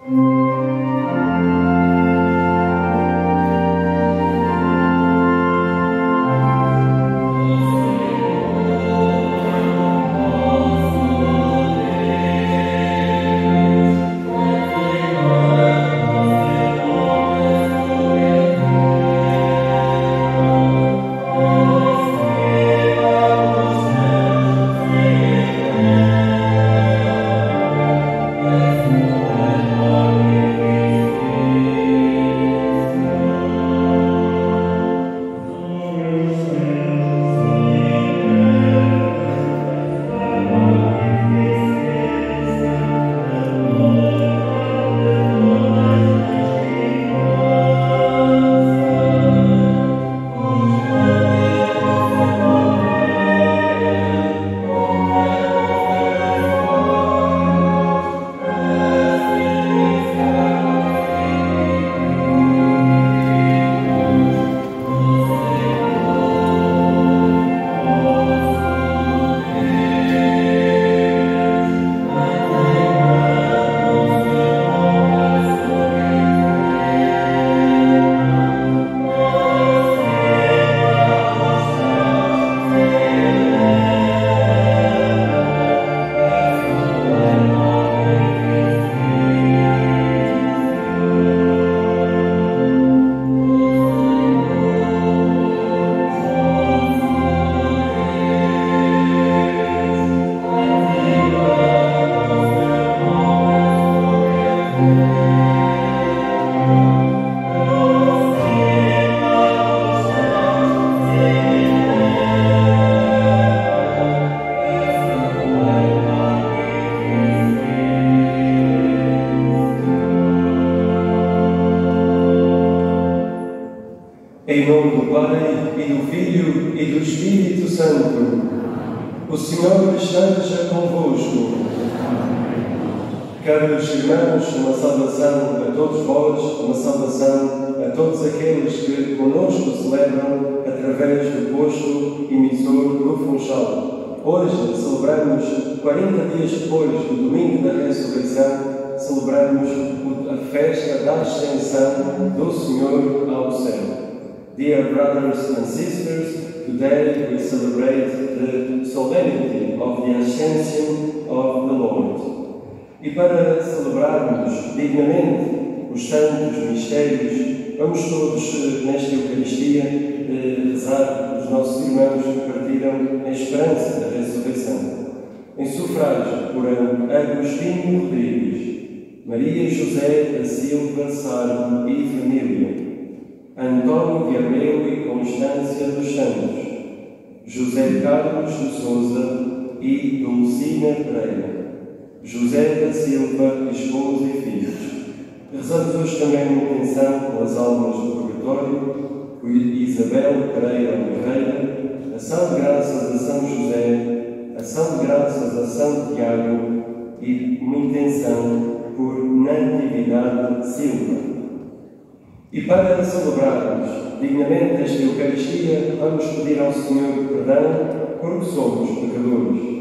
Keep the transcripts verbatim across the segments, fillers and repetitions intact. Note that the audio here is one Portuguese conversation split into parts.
Em nome do Pai, e do Filho, e do Espírito Santo. O Senhor esteja convosco. Caros irmãos, uma saudação a todos vós, uma saudação a todos aqueles que conosco celebram através do posto emissor do Funchal. Hoje celebramos, quarenta dias depois do Domingo da Ressurreição, celebramos a festa da Ascensão do Senhor ao céu. Dear brothers and sisters, today we celebrate the solemnity of the Ascension of the Lord. E para celebrarmos dignamente os santos mistérios, vamos todos, nesta Eucaristia, rezar os nossos irmãos que partiram em esperança da ressurreição. Em sufrágio, por Agostinho Rodrigues, Maria José da Silva Sardo e família, Antônio de Abreu e Constância dos Santos, José Carlos de Souza e Dulcina Pereira, José da Silva, esposa e filhos. Rezamos hoje também uma intenção com as almas do purgatório, por Isabel Pereira Oliveira, ação de graças a São José, ação de graças a São Tiago e uma intenção por Natividade Silva. E para celebrarmos dignamente esta Eucaristia, vamos pedir ao Senhor perdão porque somos pecadores.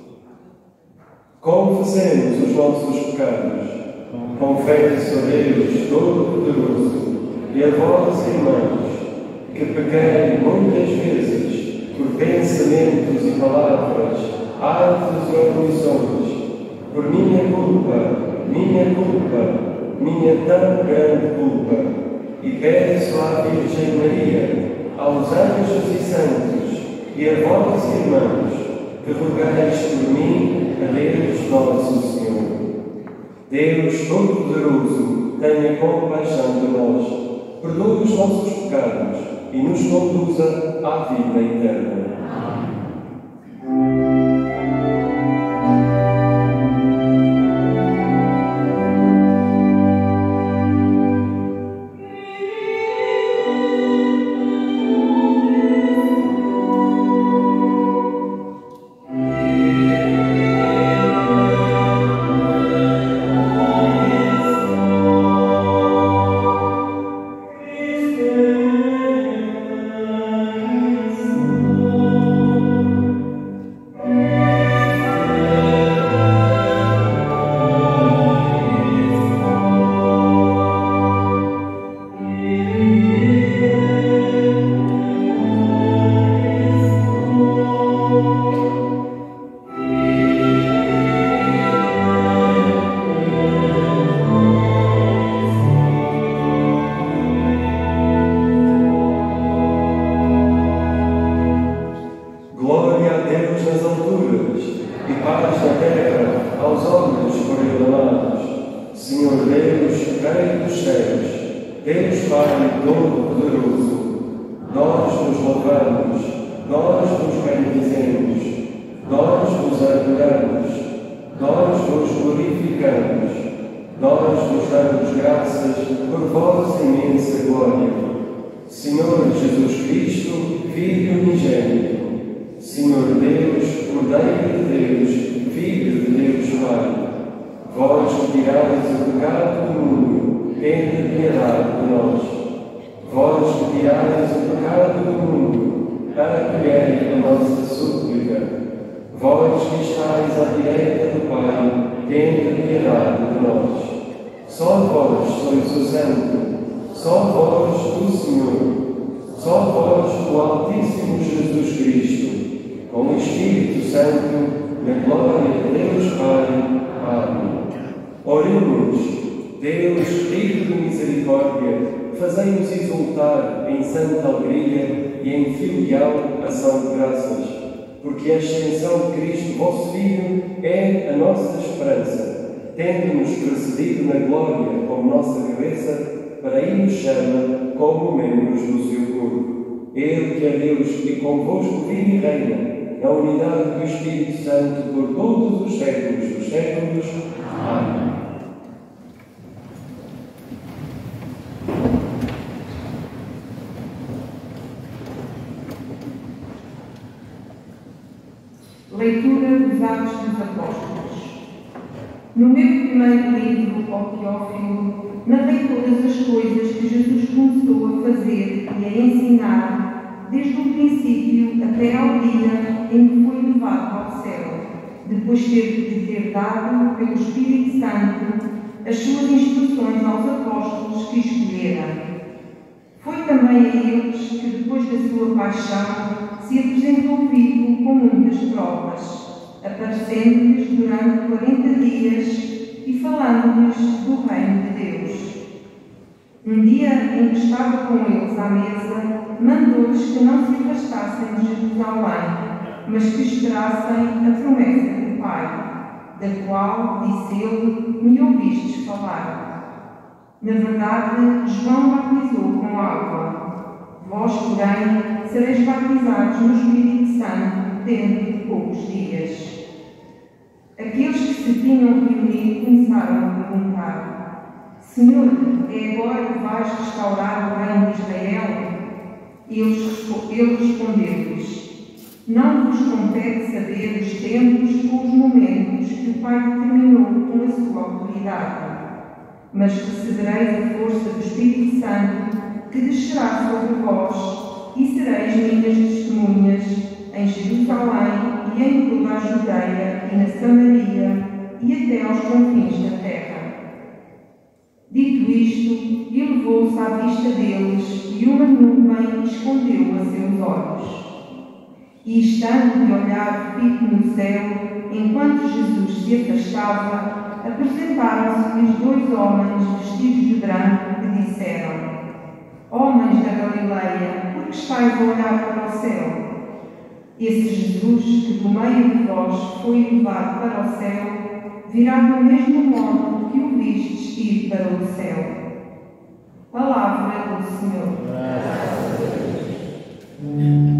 Confessemos os nossos pecados. Confesso a Deus Todo-Poderoso e a vós, irmãos, que pequei muitas vezes por pensamentos e palavras, atos ou omissões, por minha culpa, minha culpa, minha tão grande culpa. E peço à Virgem Maria, aos anjos e santos, e a vós, irmãos, que rogais por mim a Deus nosso Senhor. Deus Todo-Poderoso, tenha compaixão de nós, perdoe os nossos pecados e nos conduza à vida eterna. Amen. Deus Pai Todo-Poderoso, nós nos louvamos, nós nos bendizemos, nós nos adoramos, nós nos glorificamos, nós nos damos graças por vossa imensa glória. Senhor Jesus Cristo, Filho unigênito, Senhor Deus, Cordeiro de Deus, Filho de Deus Pai, vós que tirais o pecado do mundo, tende piedade de nós. Vós que tirais o pecado do mundo, acolhei a nossa súplica. Vós que estáis à direita do Pai, tende piedade de nós. Só vós sois o Santo, só vós o Senhor, só vós o Altíssimo Jesus Cristo, com o Espírito Santo, na glória de Deus Pai. Amém. Oremos, Deus, rico de misericórdia, fazei-nos exultar em santa alegria e em filial ação de graças, porque a ascensão de Cristo, vosso Filho, é a nossa esperança, tendo-nos precedido na glória como nossa cabeça, para aí nos chama como membros do seu corpo. Ele que é Deus e convosco vive e reina, na unidade do Espírito Santo, por todos os séculos dos séculos. Amém. Leitura dos Atos dos Apóstolos. No meu primeiro livro, ó Teófilo, narrei todas as coisas que Jesus começou a fazer e a ensinar, desde o princípio até ao dia em que foi levado ao céu, depois de ter dado pelo Espírito Santo as suas instruções aos apóstolos que escolhera. Foi também a eles que, depois da sua paixão, se apresentou vivo com muitas provas, aparecendo-lhes durante quarenta dias e falando-lhes do reino de Deus. Um dia em que estava com eles à mesa, mandou-lhes que não se afastassem de Jerusalém, mas que esperassem a promessa do Pai, da qual, disse ele, me ouvistes falar. Na verdade, João batizou com água. Vós, porém, sereis batizados no Espírito Santo dentro de poucos dias. Aqueles que se tinham reunido começaram a perguntar: Senhor, é agora que vais restaurar o reino de Israel? Ele respondeu-lhes: Não vos compete saber os tempos ou os momentos que o Pai determinou com a sua autoridade, mas recebereis a força do Espírito Santo, que descerá sobre vós, e sereis minhas testemunhas em Jerusalém e em toda a Judeia e na Samaria e até aos confins da terra. Dito isto, elevou-se à vista deles e uma nuvem escondeu a seus olhos. E estando de olhar fito no céu, enquanto Jesus se afastava, apresentaram-se-lhes dois homens vestidos de branco que disseram: Homens da Galileia, por que estáis a olhar para o céu? Esse Jesus, que do meio de vós foi elevado para o céu, virá do mesmo modo que o vistes ir para o céu. Palavra do Senhor. Graças a Deus.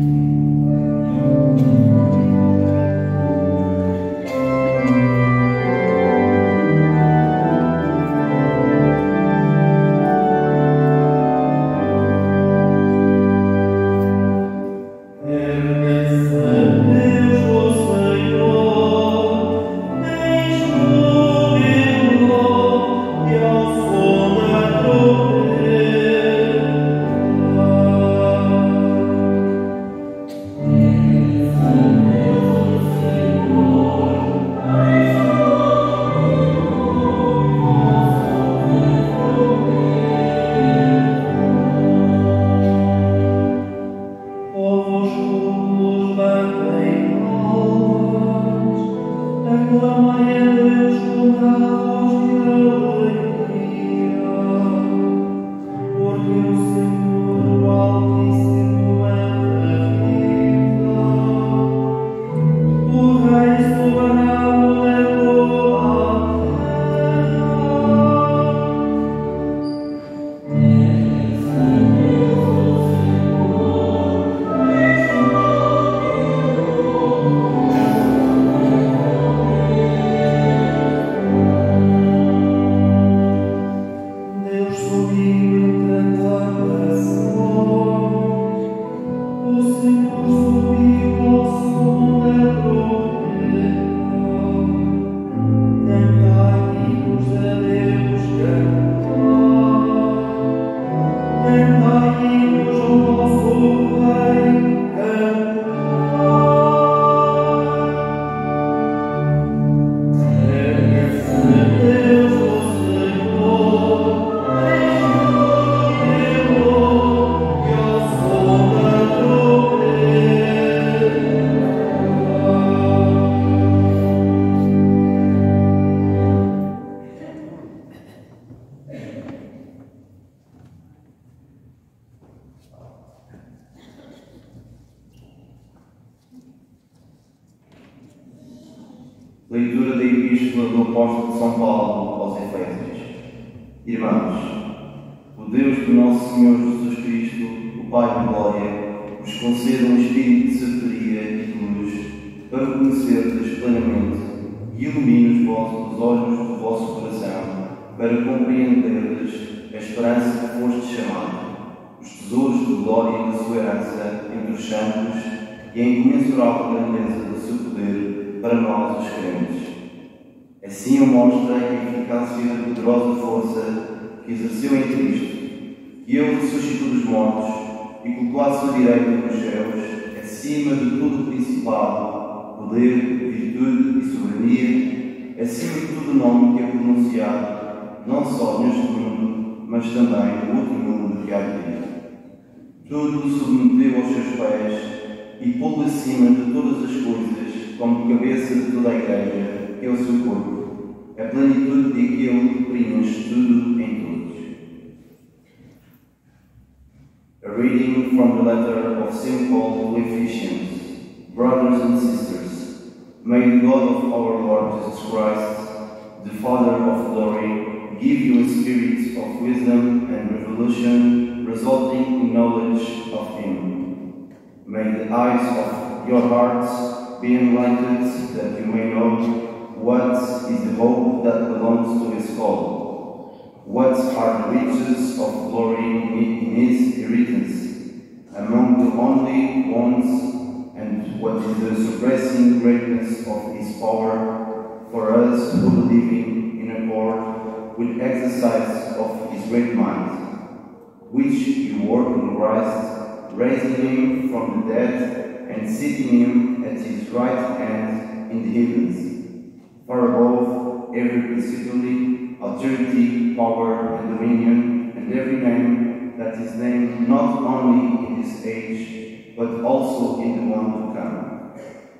Amen. Leitura da Epístola do Apóstolo de São Paulo aos Efésios. Irmãos, o Deus do nosso Senhor Jesus Cristo, o Pai de Glória, vos conceda um espírito de sabedoria e de luz para conhecerdes plenamente e ilumine os vossos olhos do vosso coração para compreenderdes a esperança que foste chamado, os tesouros de glória e da sua herança entre os santos e a incomensurável grandeza do seu poder para nós, os crentes. Assim o mostra a eficácia da poderosa força que exerceu em Cristo, que Ele ressuscitou dos mortos e colocou à sua direita nos céus, acima de todo o principado, poder, virtude e soberania, acima de todo nome que é pronunciado, não só neste mundo, mas também no outro mundo que há de vir. Tudo o submeteu aos seus pés e pô-lo acima de todas as coisas, como cabeça de toda a Igreja, que é o seu corpo, a plenitude de aquele que preenche tudo em todos. A reading from the letter of Saint Paul to Ephesians. Brothers and sisters, may the God of our Lord Jesus Christ, the Father of glory, give you a spirit of wisdom and revelation, resulting in knowledge of Him. May the eyes of your hearts be enlightened, that you may know what is the hope that belongs to His call, what are the riches of glory in His inheritance among the only ones, and what is the surpassing greatness of His power for us who believe in accord with the exercise of His great might, which you work in Christ, raising Him from the dead and seating Him at His right hand in the heavens, far above every principality, authority, power, and dominion, and every name that is named not only in this age, but also in the one to come.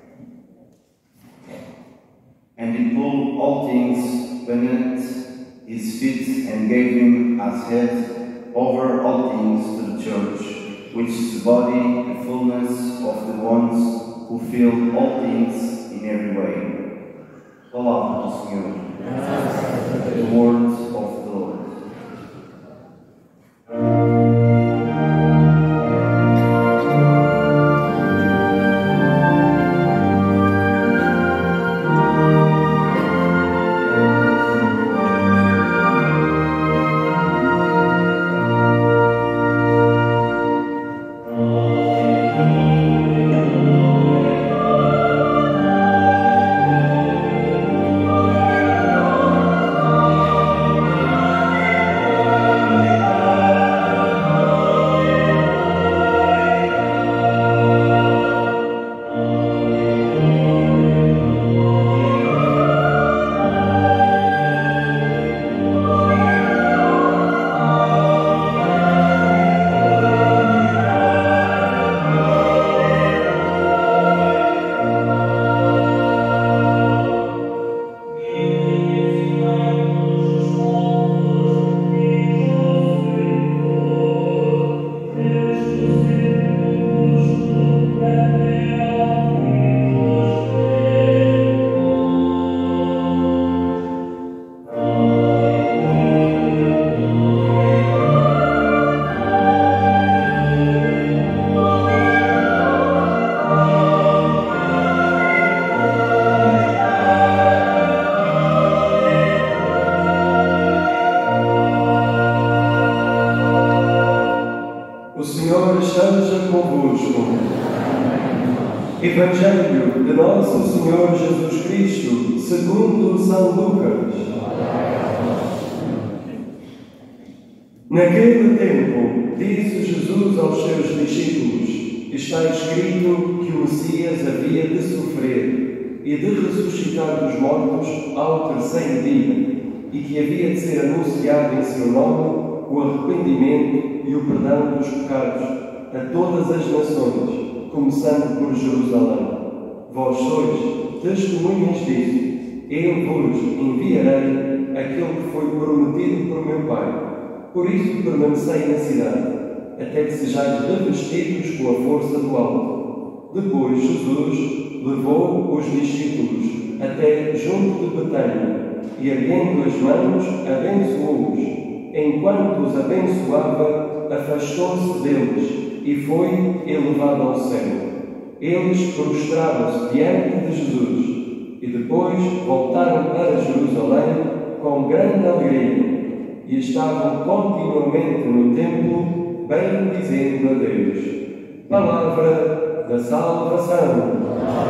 And He pulled all things beneath His feet and gave Him as head over all things to the church, which is the body, the fullness of the ones who fill all things in every way. Palavra do Senhor. The words of the Lord. Evangelho de Nosso Senhor Jesus Cristo, segundo São Lucas. Naquele tempo, disse Jesus aos seus discípulos: está escrito que o Messias havia de sofrer e de ressuscitar dos mortos ao terceiro dia, e que havia de ser anunciado em seu nome o arrependimento e o perdão dos pecados a todas as nações, começando por Jerusalém. Vós sois testemunhas disso. Eu vos enviarei aquele que foi prometido por meu Pai. Por isso permanecei na cidade, até que sejais revestidos com a força do alto. Depois Jesus levou os discípulos até junto de Betânia, e erguendo as mãos, abençoou-os. Enquanto os abençoava, afastou-se deles e foi elevado ao céu. Eles prostraram-se diante de Jesus e depois voltaram para Jerusalém com grande alegria e estavam continuamente no templo, bendizendo a Deus. Palavra da salvação.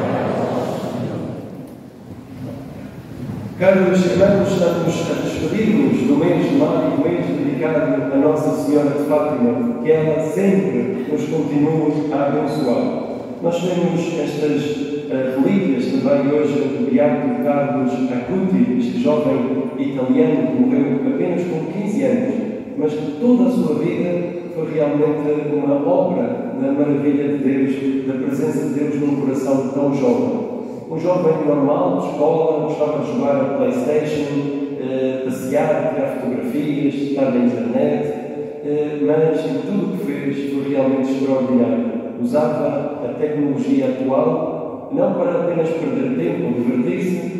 Caros irmãos, estamos a despedir-nos do mês de maio, o mês dedicado a Nossa Senhora de Fátima, que ela sempre nos continue a abençoar. Nós temos estas uh, relíquias também hoje do Beato Carlos Acuti, este jovem italiano que morreu apenas com quinze anos, mas que toda a sua vida foi realmente uma obra da maravilha de Deus, da presença de Deus num coração tão jovem. Um jovem normal, de escola, gostava de jogar a PlayStation, uh, passear, tirar fotografias, estar na internet, uh, mas em tudo o que fez foi realmente extraordinário. Usava a tecnologia atual não para apenas perder tempo ou divertir-se,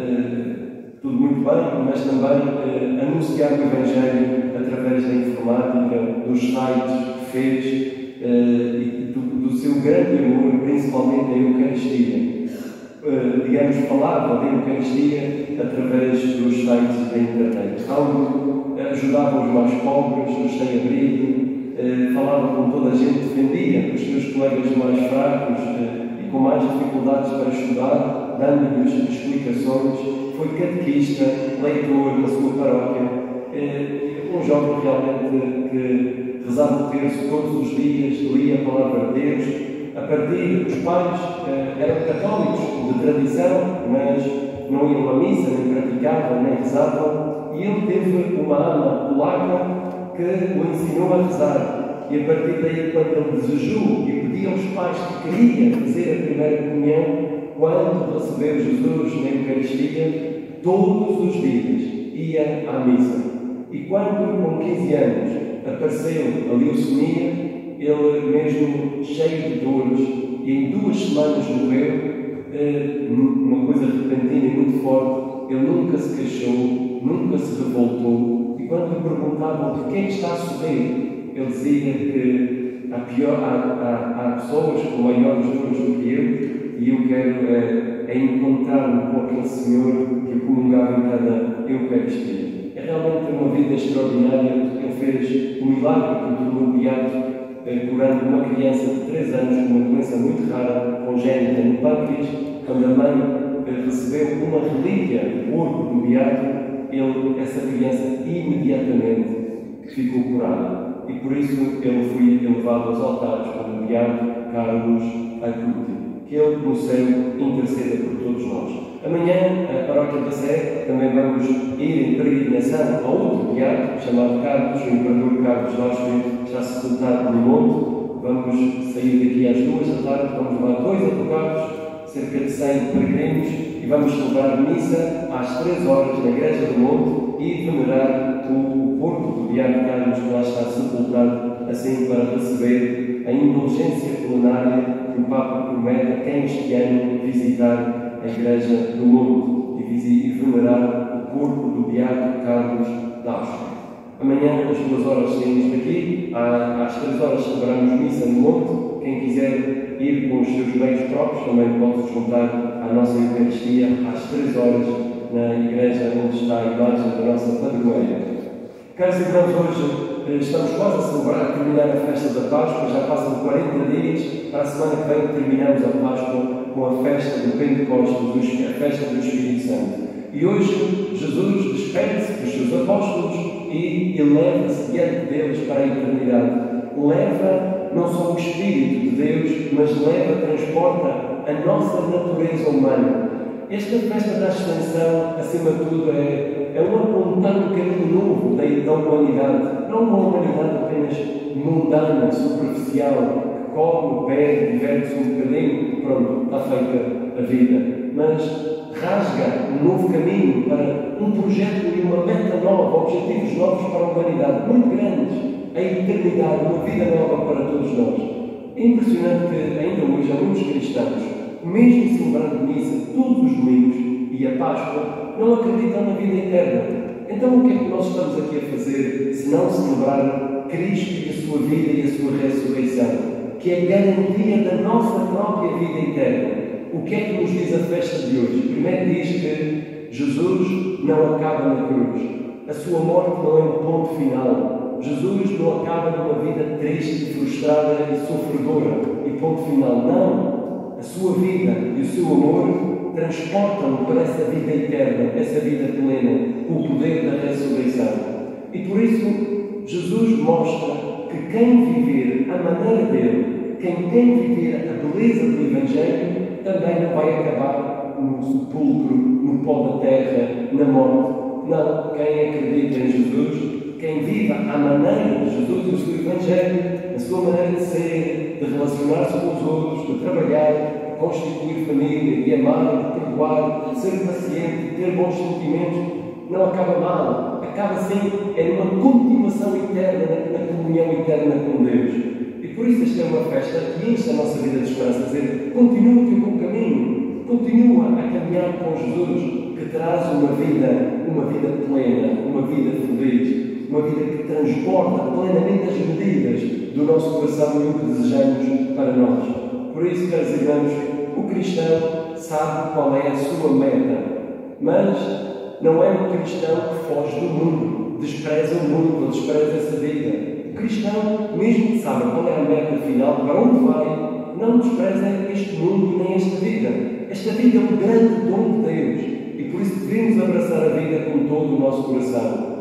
uh, tudo muito bem, mas também uh, anunciar o Evangelho através da informática, dos sites que fez uh, e do, do seu grande amor, principalmente a Eucaristia. Uh, digamos, falava da Eucaristia através dos sites da internet. Algo ajudava os mais pobres, os sem-abrigo, uh, falava com toda a gente, defendia os seus colegas mais fracos uh, e com mais dificuldades para estudar, dando-lhes explicações. Foi catequista, leitor na sua paróquia, uh, um jovem realmente que rezava o terço todos os dias, lia a palavra de Deus. A partir dos pais eh, eram católicos de tradição, mas não iam à missa, nem praticavam, nem rezavam, e ele teve uma ama polaca que o ensinou a rezar. E a partir daí, quando ele desejou e pediu aos pais que queria fazer a primeira comunhão, quando recebeu Jesus na Eucaristia, todos os dias ia à missa. E quando, com quinze anos, apareceu a leucemia, ele mesmo cheio de dores, e em duas semanas morreu, uma coisa repentina e muito forte. Ele nunca se queixou, nunca se revoltou, e quando lhe perguntavam de que é que está a sorrir, ele dizia que há, pior, há, há, há pessoas com maiores dores do que eu, e eu quero é, é encontrar-me com aquele Senhor que eu comungava em cada Eucaristia. É realmente uma vida extraordinária. Ele fez um milagre que o tornou beato, curando uma criança de três anos com uma doença muito rara, congénita no pâncreas. Quando a mãe recebeu uma relíquia do corpo do beato, ele, essa criança imediatamente ficou curada. E por isso ele foi elevado aos altares como beato Carlos Acuti. Que ele no céu interceda por todos nós. Amanhã, a Paróquia da Sé, também vamos ir em peregrinação a outro beato, chamado Carlos, o Imperador Carlos de Auschwitz, está sepultado no monte. Vamos sair daqui às duas da tarde, vamos levar dois autocarros, cerca de cem peregrinos, e vamos celebrar missa às três horas na Igreja do Monte e venerar o corpo do beato Carlos, que lá está sepultado, assim para receber a indulgência plenária que o Papa promete a quem este ano visitar a Igreja do Monte e venerar o corpo do beato Carlos de Auschwitz. Amanhã, às duas horas, saímos daqui. Às três horas, celebramos missa no Monte. Quem quiser ir com os seus meios próprios também pode se juntar à nossa Eucaristia às três horas na igreja onde está a imagem da nossa padroeira. Caros irmãos, hoje estamos quase a celebrar, a terminar a festa da Páscoa. Já passam quarenta dias. Para a semana que vem terminamos a Páscoa com a festa do Pentecostes, a festa do Espírito Santo. E hoje Jesus despede-se dos seus apóstolos e eleva-se diante deles para a eternidade. Leva não só o Espírito de Deus, mas leva, transporta a nossa natureza humana. Esta festa da Ascensão, acima de tudo, é, é um apontar um caminho novo da, da humanidade. Não uma humanidade apenas mundana, superficial, que come, bebe, diverte-se um bocadinho, pronto, está feita a vida. Mas rasga um novo caminho para um projeto e uma meta nova, objetivos novos para a humanidade, muito grandes. A eternidade, uma vida nova para todos nós. É impressionante que ainda hoje há muitos cristãos, mesmo celebrando missa todos os domingos e a Páscoa, não acreditam na vida eterna. Então o que é que nós estamos aqui a fazer se não celebrar Cristo e a sua vida e a sua ressurreição, que é garantia da nossa própria vida eterna? O que é que nos diz a festa de hoje? Primeiro diz que Jesus não acaba na cruz. A sua morte não é um ponto final. Jesus não acaba numa vida triste, frustrada e sofredora e ponto final. Não. A sua vida e o seu amor transportam-no para essa vida eterna, essa vida plena, o poder da ressurreição. E por isso, Jesus mostra que quem viver a maneira dele, quem tem viver a beleza do Evangelho, também não vai acabar no sepulcro, no pó da terra, na morte. Não. Quem acredita em Jesus, quem viva à maneira de Jesus e o seu Evangelho, a sua maneira de ser, de relacionar-se com os outros, de trabalhar, de constituir família, de amar, de perdoar, de ser paciente, de ter bons sentimentos, não acaba mal. Acaba sim, é numa continuação eterna, na comunhão eterna com Deus. E por isso esta é uma festa que enche a nossa vida de esperança, dizer, continua o teu bom caminho, continua a caminhar com Jesus, que traz uma vida, uma vida plena, uma vida feliz, uma vida que transporta plenamente as medidas do nosso coração e o que desejamos para nós. Por isso, caros irmãos, o cristão sabe qual é a sua meta, mas não é um cristão que foge do mundo, despreza o mundo, despreza essa vida. O cristão, mesmo que saiba qual é a meta final, para onde vai, não despreza este mundo nem esta vida. Esta vida é um grande dom de Deus e por isso devemos abraçar a vida com todo o nosso coração.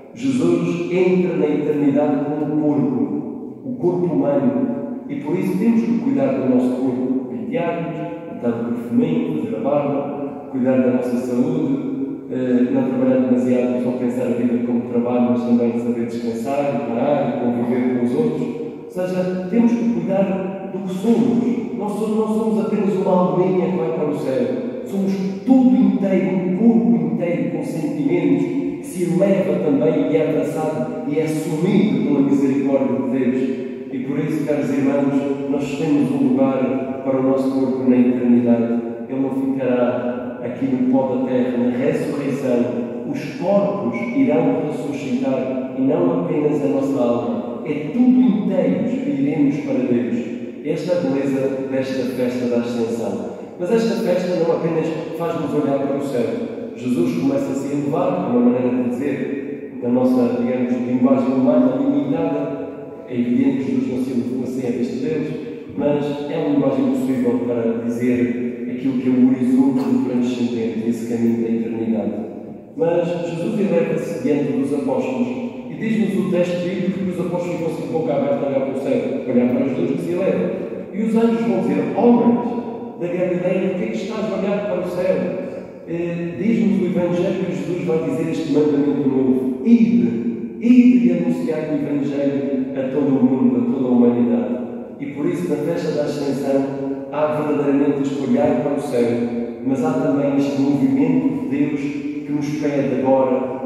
Jesus entra na eternidade como corpo, o corpo humano, e por isso temos que cuidar do nosso corpo, pentear-nos, botar o perfuminho, fazer a barba, cuidar da nossa saúde, eh, não trabalhar demasiado, só pensar a vida como trabalho, mas também saber descansar, parar, conviver com os outros. Ou seja, temos que cuidar do que somos. Não somos, não somos apenas uma alminha que vai para o céu. Somos tudo inteiro, um corpo inteiro com sentimentos, que se eleva também e é abraçado e é assumido pela misericórdia de Deus. E por isso, caros irmãos, nós temos um lugar para o nosso corpo na eternidade. Ele não ficará aqui no pó da terra, na ressurreição. Os corpos irão ressuscitar e não apenas a nossa alma. É tudo inteiros que iremos para Deus. Esta é a beleza desta festa da Ascensão. Mas esta festa não apenas faz-nos olhar para o céu. Jesus começa a se elevar, uma maneira de dizer, na nossa, digamos, linguagem humana limitada. É evidente que Jesus não se elevou assim a vista deles, mas é uma linguagem possível para dizer aquilo que é o horizonte do transcendente, esse caminho da eternidade. Mas Jesus eleva-se diante dos apóstolos e diz-nos o texto bíblico que os apóstolos ficam com a boca aberta a olhar para o céu, a olhar para Jesus que se eleva. E os anjos vão dizer, homens da Galileia, por que é que estás a olhar para o céu? Eh, diz-nos o Evangelho que Jesus vai dizer este mandamento novo. Ide, ide e anunciar o Evangelho a todo o mundo, a toda a humanidade. E por isso, na festa da Ascensão, há verdadeiramente este olhar para o céu, mas há também este movimento de Deus que nos pede agora,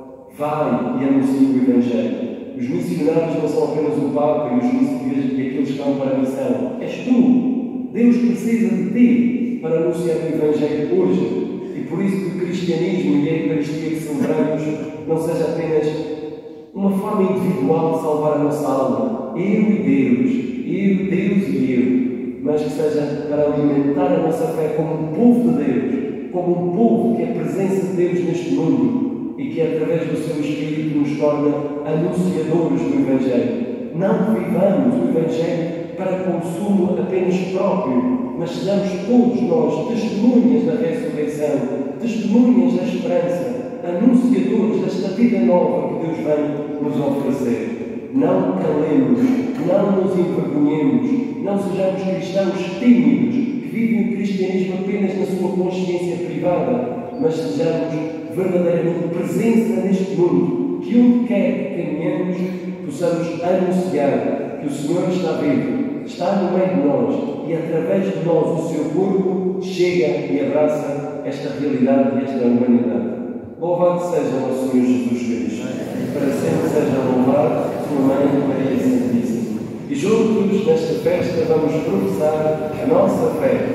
vai e anuncia o Evangelho. Os missionários não são apenas o Papa e os missionários e aqueles que vão para a missão. És tu. Deus precisa de ti para anunciar o Evangelho hoje. E por isso que o cristianismo e a Eucaristia que celebramos não seja apenas uma forma individual de salvar a nossa alma. Eu e Deus. Eu, Deus e eu. Mas que seja para alimentar a nossa fé como um povo de Deus. Como um povo que é a presença de Deus neste mundo. E que através do seu Espírito nos torna anunciadores do Evangelho. Não vivamos o Evangelho para consumo apenas próprio, mas sejamos todos nós testemunhas da ressurreição, testemunhas da esperança, anunciadores desta vida nova que que Deus vem nos oferecer. Não calemos, não nos envergonhemos, não sejamos cristãos tímidos, que vivem o cristianismo apenas na sua consciência privada, mas sejamos verdadeiramente presença neste mundo, que onde quer que caminhemos, possamos anunciar que o Senhor está vivo, está no meio de nós e através de nós o seu corpo chega e abraça esta realidade e esta humanidade. Louvado seja o nosso Senhor Jesus Cristo, para sempre seja louvado sua Mãe Maria Santíssima. E juntos nesta festa vamos professar a nossa fé.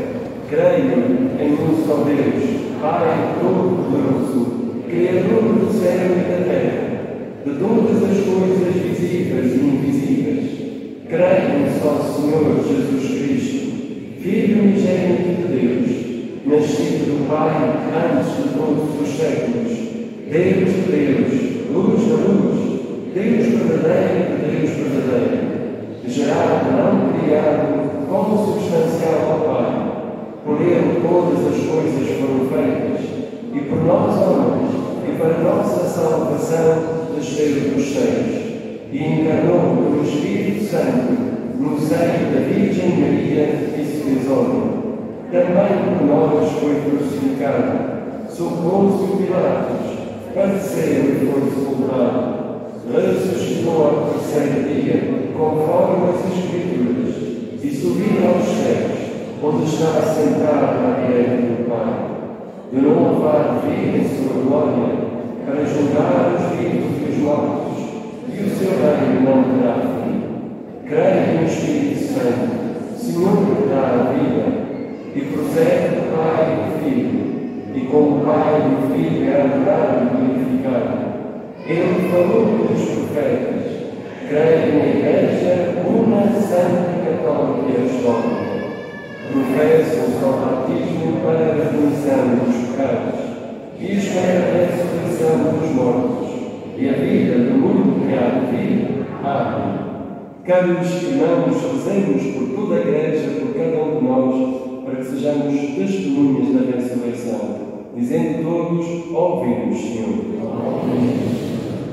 Creio em um só Deus, Pai Todo-Poderoso, Criador do céu e da terra, de todas as coisas visíveis e invisíveis. Creio no só Senhor Jesus Cristo, Filho unigênito de Deus, nascido do Pai antes de todos os séculos, Deus de Deus, luz da luz, Deus verdadeiro de Deus verdadeiro, gerado, não criado, consubstancial ao Pai. Por Ele todas as coisas foram feitas, e por nós homens, e para nossa salvação, desceu dos céus, e encarnou pelo Espírito Santo no seio da Virgem Maria e se fez homem. Também por nós foi crucificado, sob Pôncio Pilatos, padeceu e foi sepultado. Ressuscitou ao terceiro dia, conforme as Escrituras, e subiu aos céus, onde está sentado à direita do Pai. De novo há de vir em sua glória, para julgar os vivos e os mortos, e o seu reino não terá fim. Creio no Espírito Santo, Senhor que dá a vida, e procede do Pai e do Filho, e com o Pai e o Filho é adorado e glorificado. Ele falou pelos profetas. Creio na Igreja, uma santa e católica e apostólica. Professo o só batismo para a remissão dos pecados, e espero a ressurreição dos mortos, e a vida do mundo que há de vir. Amém. Caros irmãos, rezemos por toda a Igreja, por cada um de nós, para que sejamos testemunhas da ressurreição, dizendo todos: ouvimos, Senhor. Amém.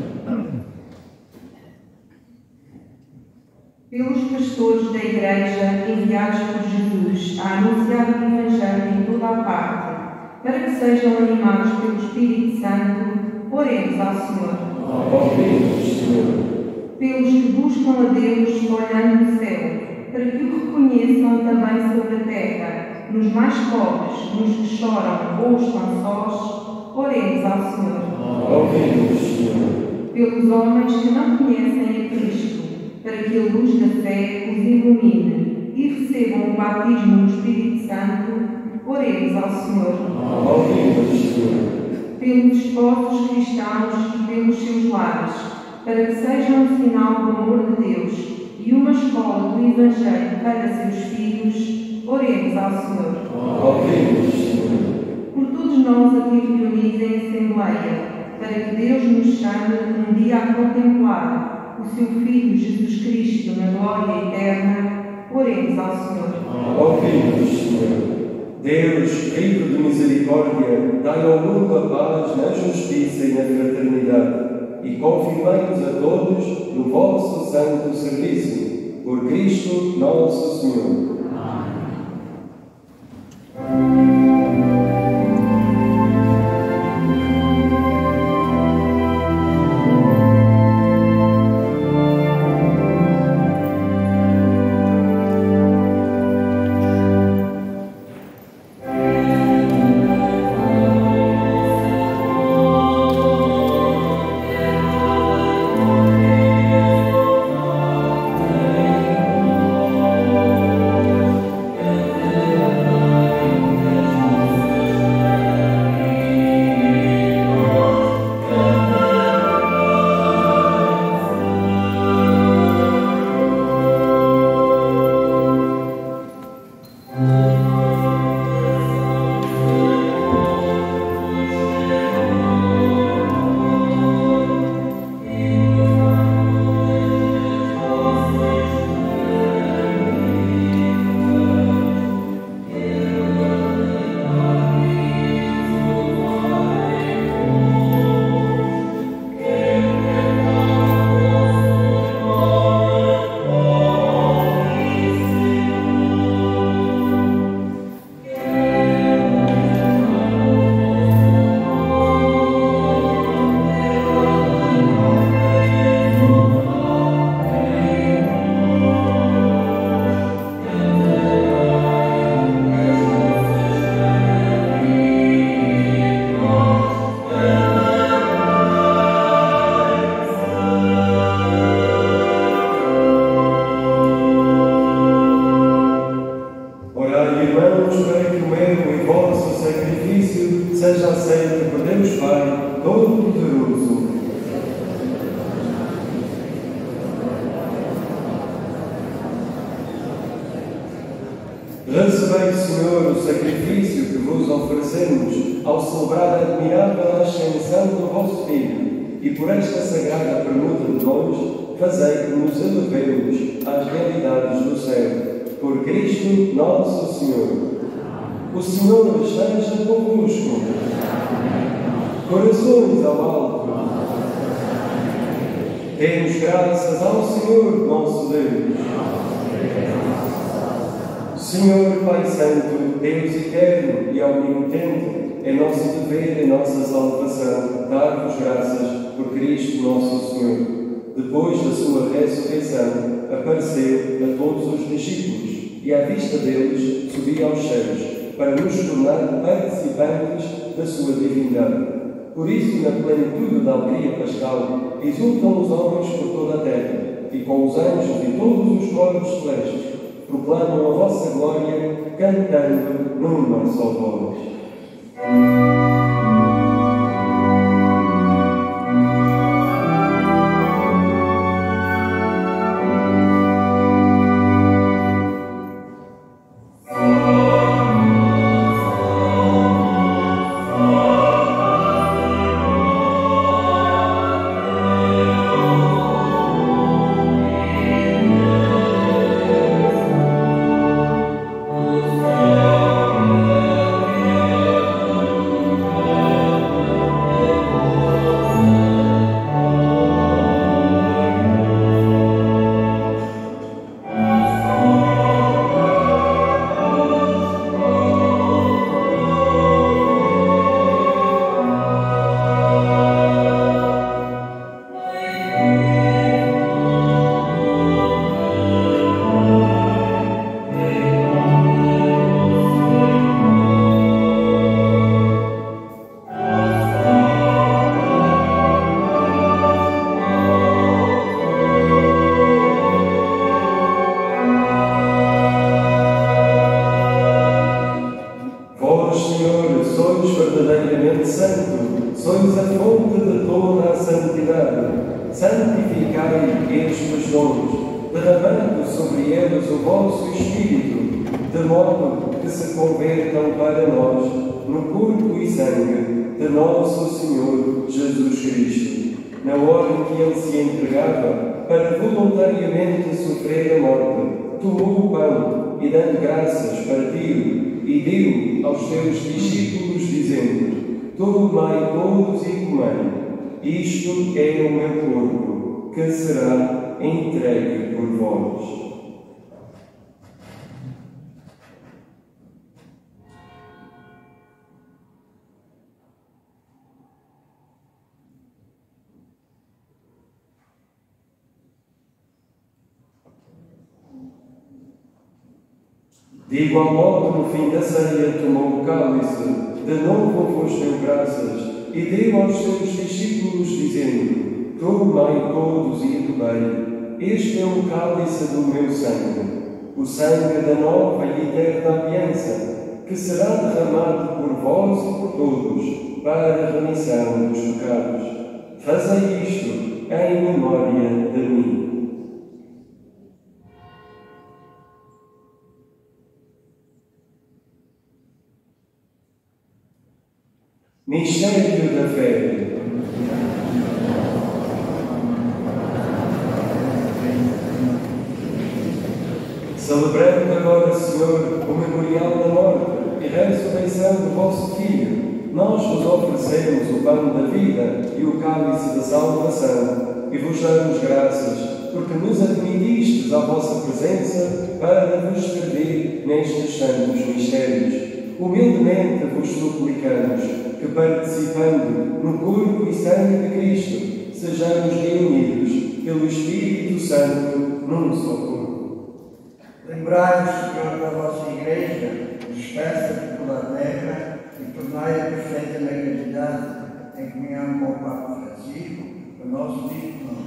Pelos pastores da Igreja enviados por Jesus a anunciar o Evangelho em toda a parte, para que sejam animados pelo Espírito Santo, oremos ao Senhor. Ouvimos, Senhor. Pelos que buscam a Deus olhando no céu, para que o reconheçam também sobre a terra, nos mais pobres, nos que choram ou estão sós, oremos ao Senhor. Ouvimos, Senhor. Pelos homens que não conhecem a Cristo, para que a luz da fé os ilumine e recebam o batismo no Espírito Santo, oremos ao Senhor. Ouvimos, Senhor. Pelos esposos cristãos e pelos seus lares, para que sejam um sinal do amor de Deus e uma escola do Evangelho para seus filhos, oremos ao Senhor. Ouvimos, Senhor. Por todos nós aqui reunidos em Assembleia, para que Deus nos chame um dia a contemplar o seu Filho Jesus Cristo na glória eterna, oremos ao Senhor. Ouvimos, Senhor. Deus, rico de misericórdia, dai ao mundo a paz na justiça e na fraternidade, e confirmai-nos a todos no vosso santo serviço. Por Cristo nosso Senhor. Amém. Recebei, Senhor, o sacrifício que vos oferecemos ao celebrar a admirável ascensão do vosso Filho, e por esta sagrada permuta de dons, fazei que nos elevemos às realidades do céu. Por Cristo nosso Senhor. O Senhor esteja convosco. Corações ao alto. Demos graças ao Senhor nosso Deus. Senhor Pai Santo, Deus eterno e omnipotente, é nosso dever e nossa salvação dar-vos graças por Cristo nosso Senhor. Depois da sua ressurreição, apareceu a todos os discípulos e, à vista deles, subiu aos céus, para nos tornar participantes da sua divindade. Por isso, na plenitude da alegria pascal, exultam os homens por toda a terra, e com os anjos e todos os coros celestes, proclamam a vossa glória, cantando numa só voz. Santificai estes dons, derramando sobre eles o vosso Espírito, de modo que se convertam para nós no corpo e sangue de nosso Senhor Jesus Cristo, na hora em que Ele se entregava para voluntariamente sofrer a morte, tomou o pão e, dando graças, partiu e deu aos seus discípulos, dizendo: tomai todos e comei. Isto é o meu corpo, que será entregue por vós. De igual modo, no fim da ceia, tomou o cálice, de novo vos deu graças, e deu aos seus discípulos, dizendo: tomai todos e bebei, este é o cálice do meu sangue, o sangue da nova e eterna aliança, que será derramado por vós e por todos, para a remissão dos pecados. Fazei isto em memória de mim. Mistério da fé. Celebrando agora, Senhor, o memorial da morte e ressurreição do vosso Filho, nós vos oferecemos o pão da vida e o cálice da salvação, e vos damos graças, porque nos admitistes à vossa presença para vos servir nestes santos mistérios. Humildemente vos suplicamos que, participando no corpo e sangue de Cristo, sejamos reunidos pelo Espírito Santo num só corpo. Lembrai-vos, Senhor, da vossa Igreja, dispersa por toda a terra, e tornai-a perfeita na caridade, em comunhão com o Papa Francisco, o nosso bispo.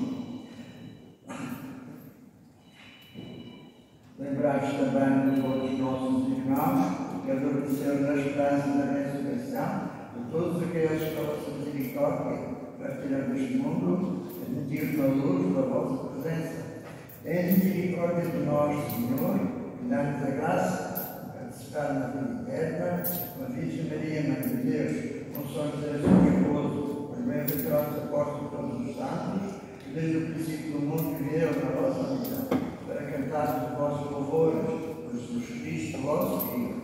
Lembrai-vos também de todos os nossos irmãos que adormeceram na esperança da ressurreição, de todos aqueles que, pela sua misericórdia, partiram deste mundo, admitidos na luz da vossa presença. Tem misericórdia de nós, Senhor, e dá-nos a graça, estar na vida eterna, com a Virgem Maria, Mãe de Deus, com São José, seu esposo, os bem-aventurados apóstolos todos os santos, que desde o princípio do mundo viveram na vossa missão, para cantar os vossos louvores, por Jesus Cristo, vosso Filho.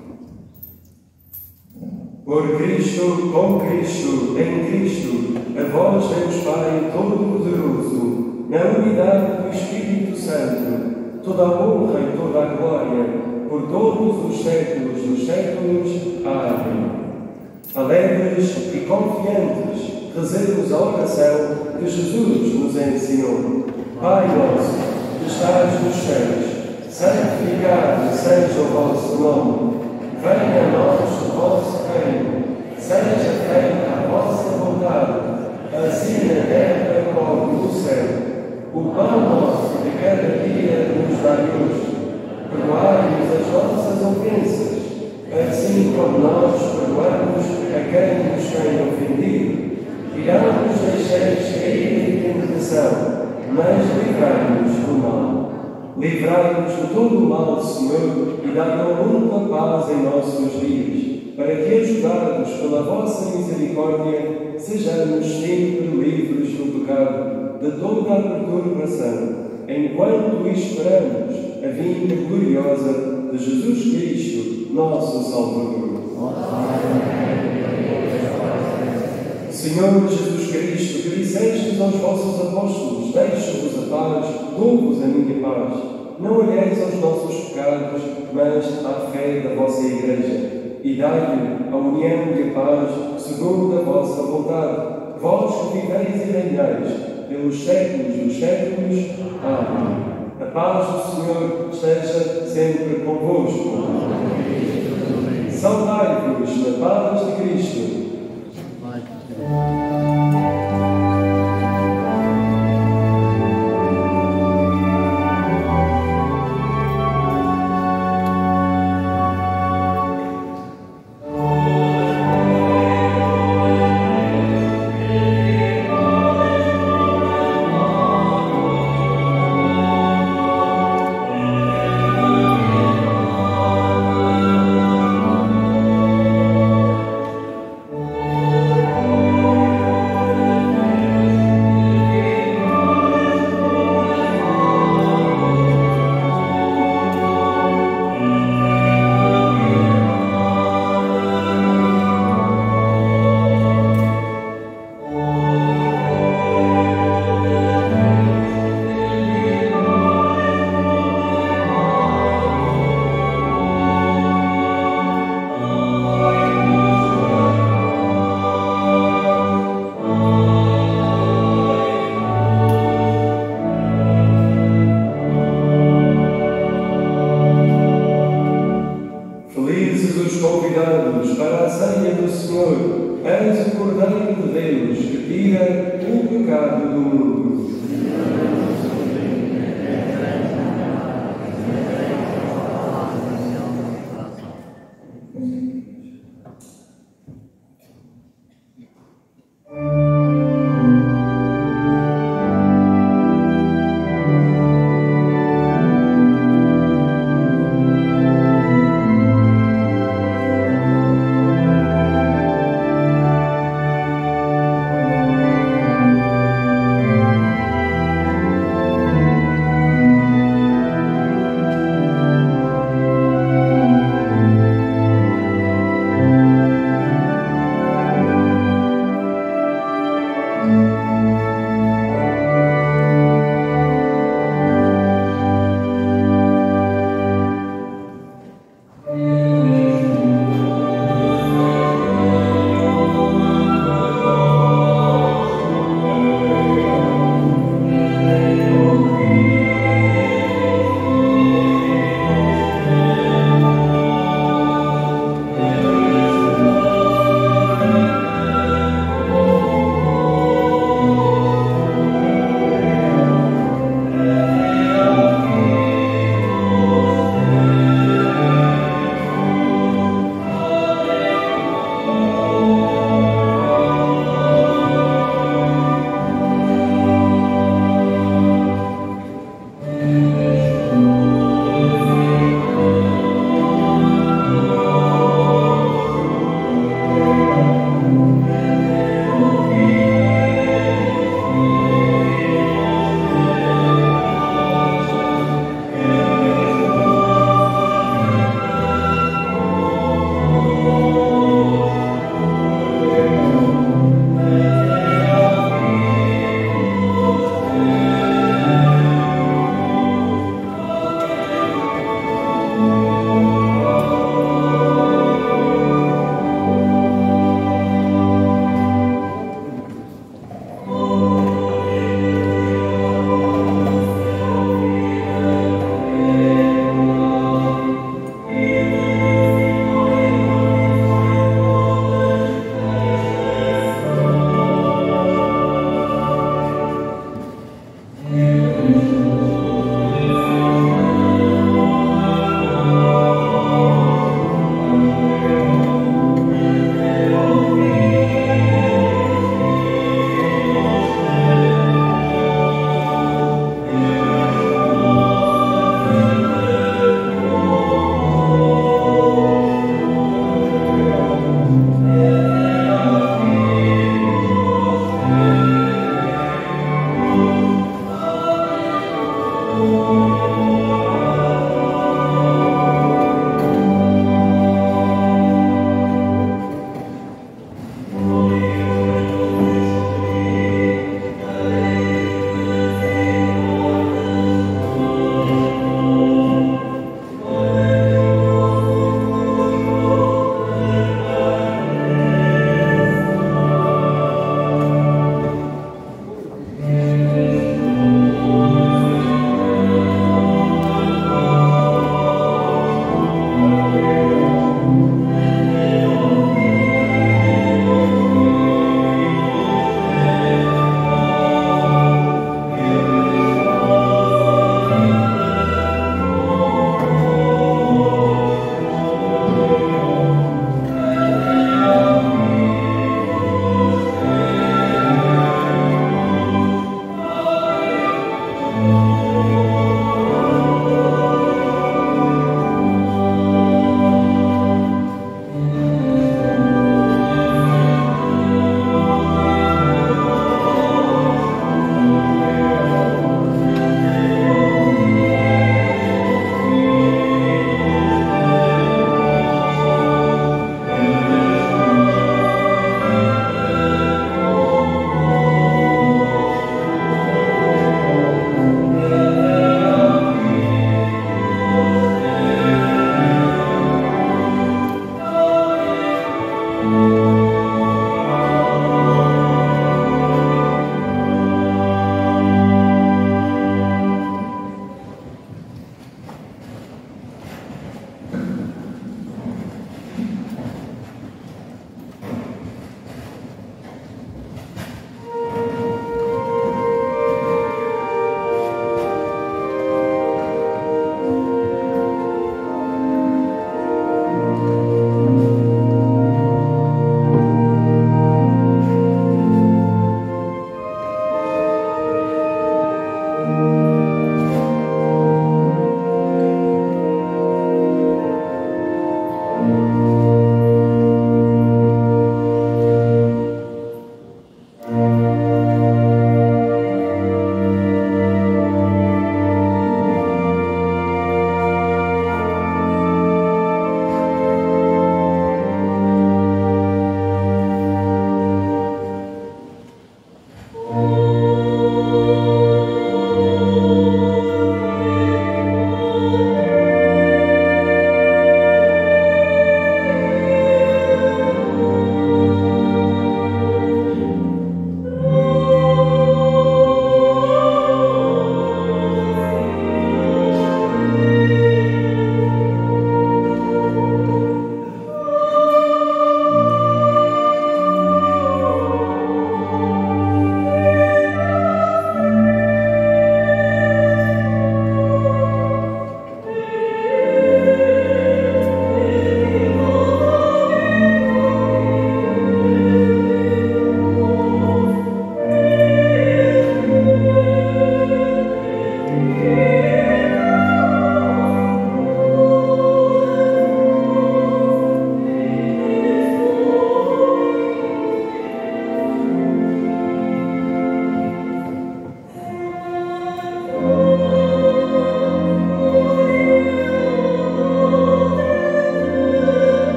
Por Cristo, com Cristo, em Cristo, a vós, Deus Pai Todo-Poderoso, na unidade do Espírito Santo, toda a honra e toda a glória, por todos os séculos dos séculos. Amém. Alegres e confiantes, rezemos a oração que Jesus nos ensinou. Pai nosso, que estás nos céus, santificado seja o vosso nome. Venha a nós o vosso reino, seja feita a vossa vontade, assim na terra como no céu. O pão nosso de cada dia nos dai hoje. Perdoai-nos as nossas ofensas, assim como nós perdoamos a quem nos tem ofendido. E não nos deixeis cair em tentação, mas livrai-nos do mal. Livrai-nos de todo o mal, Senhor, e dai-nos muita paz em nossos dias, para que, ajudados pela vossa misericórdia, sejamos sempre livres do pecado, de toda a perturbação, enquanto esperamos a vinda gloriosa de Jesus Cristo, nosso Salvador. Senhor Jesus Cristo, que dissestes aos vossos apóstolos: deixo-vos a paz, dou-vos a minha paz. Não olheis aos nossos pecados, mas à fé da vossa Igreja, e dai-lhe a união e a paz segundo a vossa vontade. Vós que viveis e reinais pelos séculos dos séculos. Amém. A paz do Senhor esteja sempre convosco. Saudai-vos na paz de Cristo. Para a ceia do Senhor, és o Cordeiro de Deus que tira o pecado do mundo. Thank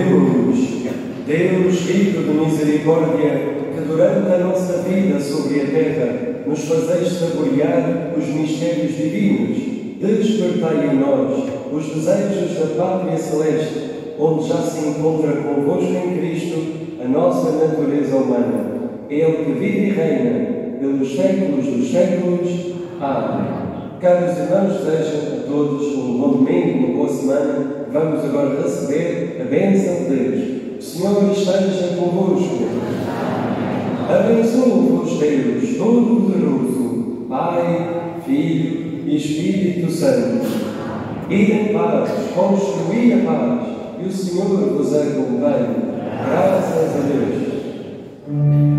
Oremos. Deus, rico de misericórdia, que durante a nossa vida sobre a terra nos fazeis saborear os mistérios divinos, despertai em nós os desejos da pátria celeste, onde já se encontra convosco em Cristo a nossa natureza humana. Ele que vive e reina pelos séculos dos séculos. Amém. Caros irmãos, desejam a todos um bom domingo, uma boa semana. Vamos agora receber a bênção de Deus. O Senhor esteja convosco. Abençoe-vos Deus Todo-Poderoso, Pai, Filho e Espírito Santo. Ide em paz, construí a paz, e o Senhor vos acompanhe. Graças a Deus.